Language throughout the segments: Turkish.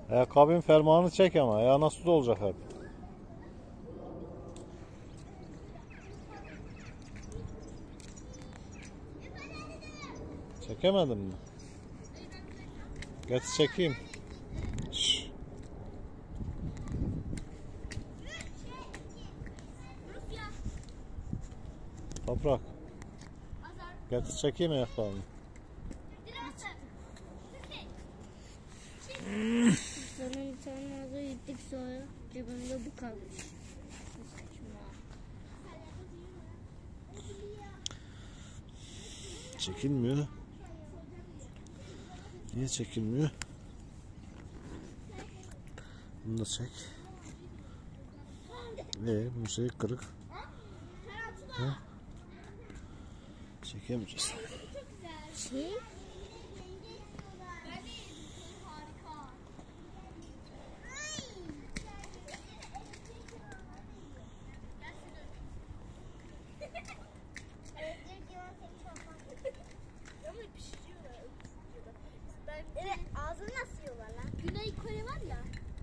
Ayakkabının fermuarını çek ama. Ayağına su olacak hep. Çekemedin mi? Getir çekeyim. Şş. Toprak. Getir çekeyim ayaklarını. Sana bir tane ağzı gittik sonra cebimde bu kalmış. Çekilmiyor. Niye çekilmiyor? Bunu da çek. Bu şey kırık. Ha? Çekemeyeceğiz. Şey? Evet, ağzını nasıl yiyorlar lan? Güney Kore var ya.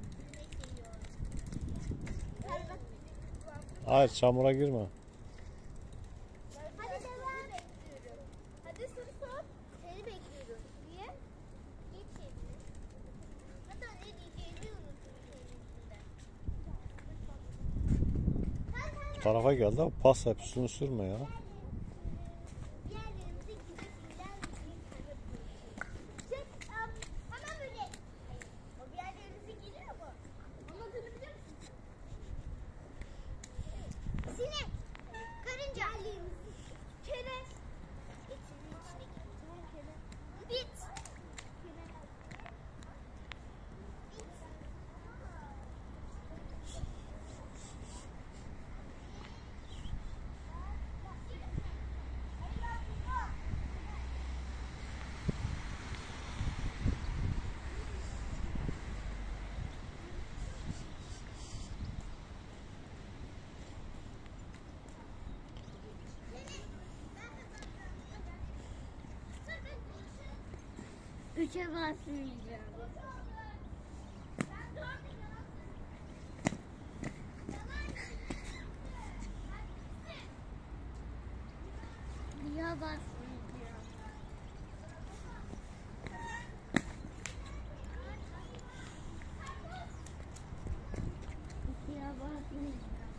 Hayır, çamura girme. Hadi devam bekliyorum. Hadi soru sor. Seni bekliyorum. Niye? Geç şimdi. Hatta ne diyeceğimi unuttum senin Bu tarafa geldi ama pas hep üstünü sürme ya. Sinek, karınca, kere, bit, Üçe basmayacağım. Ya basmayacağım. Ya basmayacağım.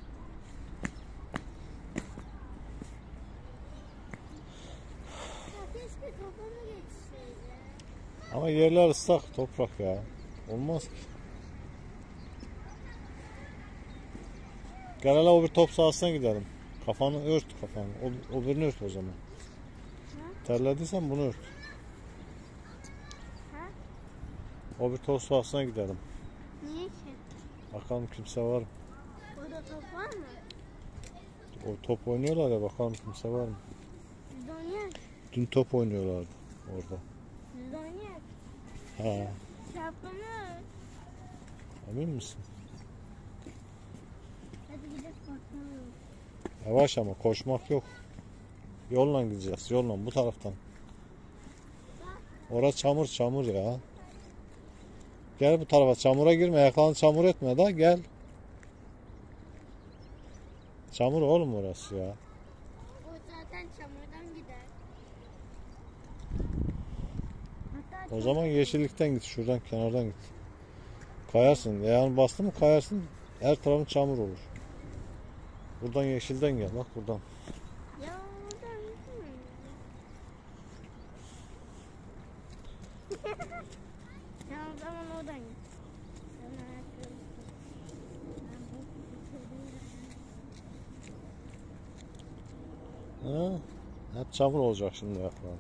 keşke kafamı geçseydi. Ama yerler ıslak toprak ya. Olmaz ki. Gel hele o bir top sahasına gidelim. Kafanı ört kafanı. O birini ört o zaman. Terlediysen bunu ört. Ha? O bir top sahasına gidelim. Niye ki? Bakalım kimse var mı? Orada top var mı? O top oynuyorlar ya, bakalım kimse var mı? Biz de oynayak. Dün top oynuyorlardı orada. Biz de oynayak. He. Şapkamı. Emin misin? Hadi gidelim bakalım. Yavaş ama koşmak yok. Yolla gideceğiz. Yolla bu taraftan. Orası çamur ya. Gel bu tarafa, çamura girme. Ayaklarını çamur etme da gel. Çamur oğlum orası ya. O zaten çamurdan gider. Hatta O zaman yeşillikten git. Şuradan kenardan git. Kayarsın. Ayağını bastı mı kayarsın. Her tarafın çamur olur. Buradan yeşilden gel. Bak buradan. ya oradan gitmiyor. Ya o zaman oradan git. Ben ayakkabı. Ha? Hep çamur olacak şimdi ayakların.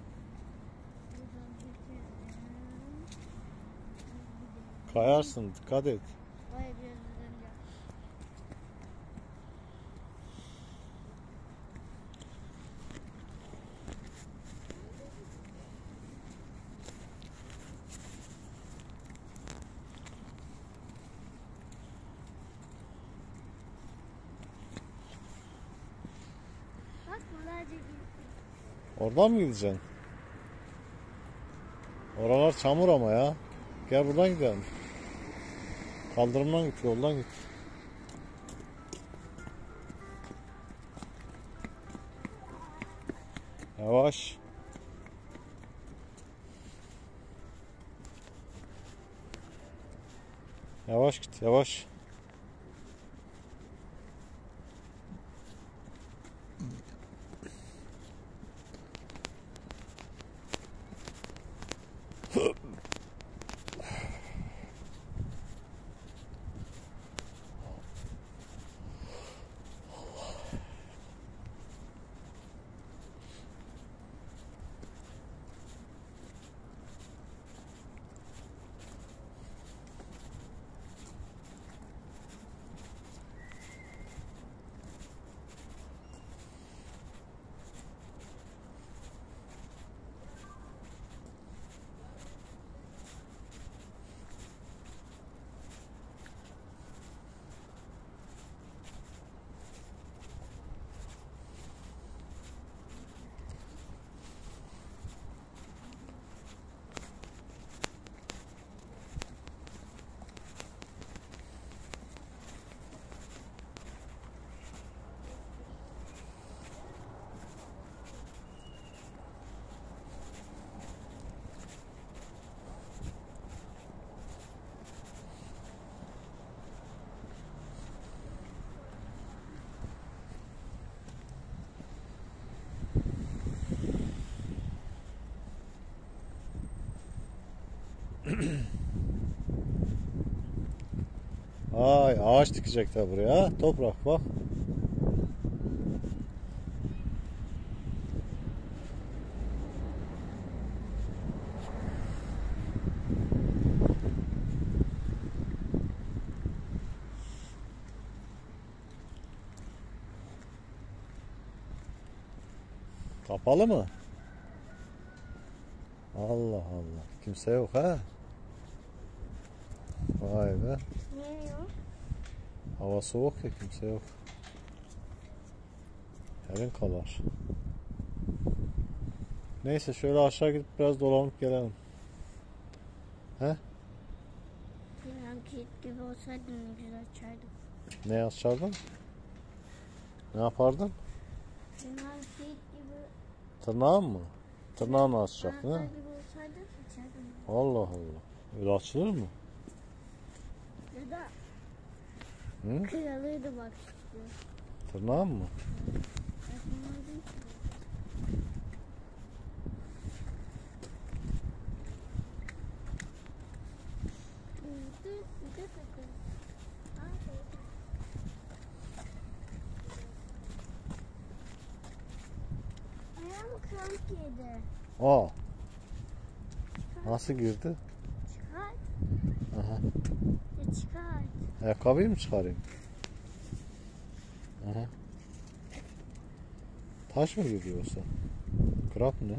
Kayarsın. Dikkat et. Hayır biraz üzüleceğim. Bak kolayca gitti. Oradan mı gideceksin? Oralar çamur ama ya. Gel buradan gidelim. Kaldırımdan git, yoldan git. Yavaş. Yavaş git, yavaş. Ay, ağaç dikecekler buraya. Toprak bak. Kapalı mı? Allah Allah. Kimse yok ha? Vay be. Niye yok? Hava soğuk ya, kimse yok. Yarın kalar. Neyse, şöyle aşağı gidip biraz dolanıp gelelim. He? Bilmem ki gibi olsaydı ne güzel açardım. Ne açardın? Ne yapardın? Bilmem ki gibi Tırnağın mı? Tırnağını açacaktın ha? anahtar gibi olsaydı açardım. Allah Allah. Öyle açılır mı? Ya da Hı? kralıydı bak işte. Tırnağın mı? Yapamadım ki. Ayağım kramp yedi. Aa. Nasıl girdi? Çıkar. Aha. Ya çıkar. Ayakkabıyı mı çıkarayım? Aha. Taş mı giriyorsa? Krap ne?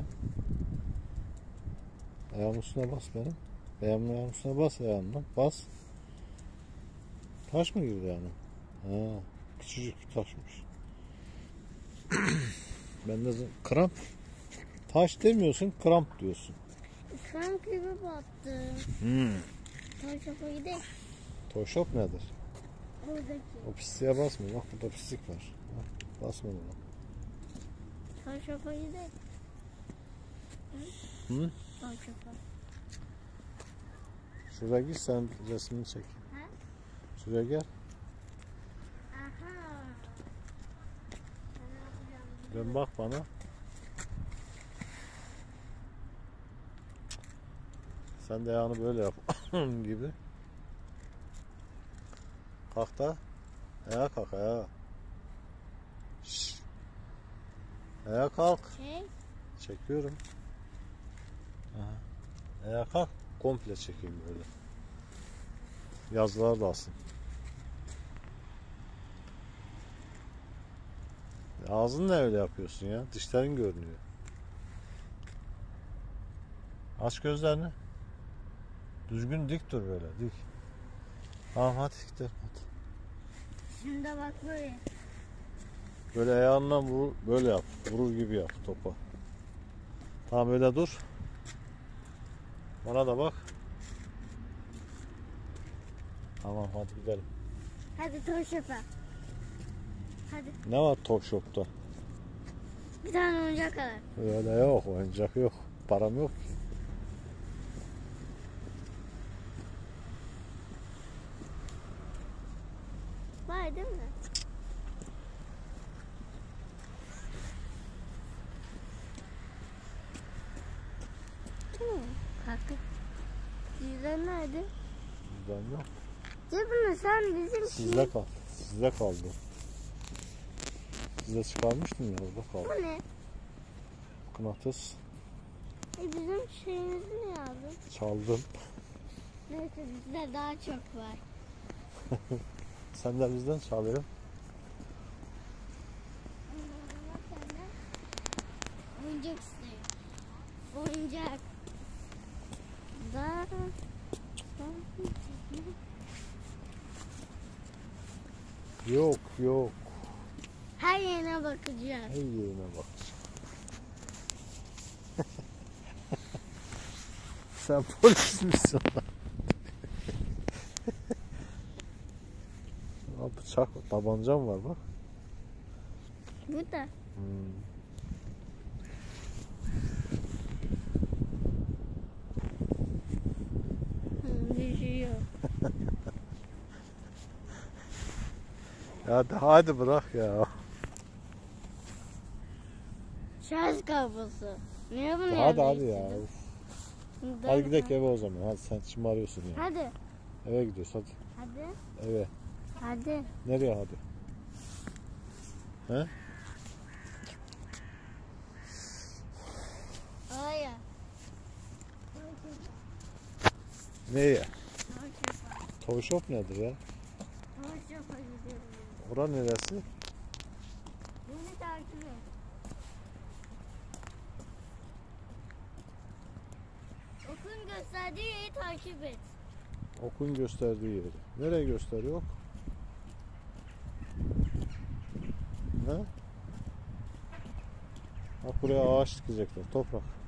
Ayağımın üstüne bas benim. Ayağımın üstüne bas ayağımdan. Bas. Taş mı girdi yani? Ha, küçücük bir taşmış. Ben de kramp. Taş demiyorsun, kramp diyorsun. Kramp gibi battı. Taş şopa gidelim. Toyshop nedir? Buradaki. O pisliğe basma. Bak burada pislik var. Bak, basma buna. Taş şopa gidelim. Hı? Taş şopa. Şuraya gir, sen resmini çek. Ha? Şuraya gel. Aha. Ben ne yapacağım? Dön bak bana. Sen de ayağını böyle yap. gibi. Kalk da. Ayağa kalk, ayağa. Şşş. Ayağa kalk. Çekiyorum. Aha. Ayağa kalk. Komple çekeyim böyle. Yazılar da alsın. Ağzını ne öyle yapıyorsun ya? Dişlerin görünüyor. Aç gözlerini. Düzgün dik dur böyle, dik. Tamam, hadi gidelim hadi. Şimdi bak böyle. Böyle ayağından vur, böyle yap. Vurur gibi yap topa. Tamam, öyle dur. Bana da bak. Tamam hadi gidelim. Hadi Toy Shop'a. Hadi Ne var Toy Shop'ta? bir tane oyuncak al. Öyle yok, oyuncak yok. Param yok ki. Var değil mi? Değil mi? Kalktı. Cüzdan nerede? Bizden yok. Cebime sen bizim Sizde kal. Sizde kaldı. Size çıkarmıştım ya, orada Bu kaldı. ne? Mıknatıs. Bizim şeyimizi ne aldın? Çaldım. Neyse bizde daha çok var. Sen de bizden çalayım. Oyuncak istiyor. Oyuncak. Daha... Yok yok. Her yerine bakacağız. Her yerine bak. Sen polis misin lan? Bıçak, tabancam var bak. Bu da. Düşüyor. Hadi bırak ya. Şarj kablosu. Niye bunu Hadi yerine ya. istedin? Uf. Dur Hadi gidelim bakalım. eve o zaman. Hadi sen şımarıyorsun ya. Hadi. Eve gidiyoruz hadi. Hadi. Eve. Hadi. Nereye hadi? He? Oraya. Neye? Toy Shop nedir ya? Hoşçakal gidiyorum. Ora neresi? Beni takip et. Okun gösterdiği yeri takip et. Okun gösterdiği yeri. Nereye gösteriyor? Ne? Bak buraya ağaç dikecekler. Toprak.